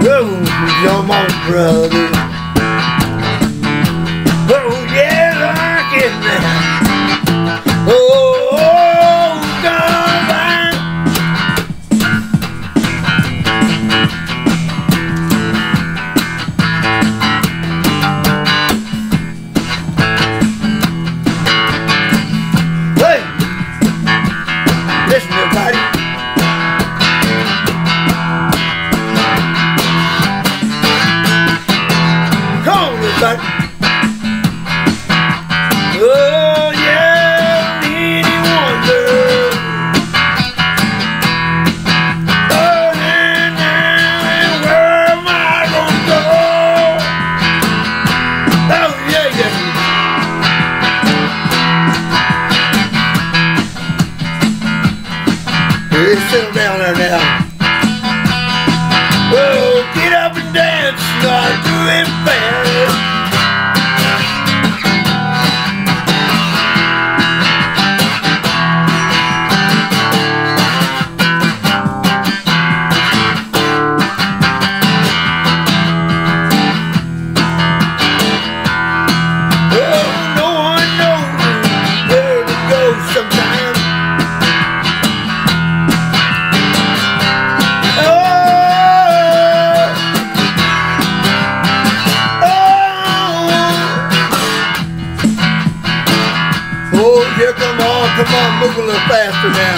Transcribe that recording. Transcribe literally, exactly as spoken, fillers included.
Oh, come on, brother. Oh, yeah, like it now. Oh, oh, come on. Hey, listen, everybody. But, oh yeah, any wonder. Oh, and now, and where am I gonna go? Oh yeah, yeah. Hey, settle down there now. Oh, get up and dance, not do it fast. Oh, yeah, come on, come on, move a little faster now.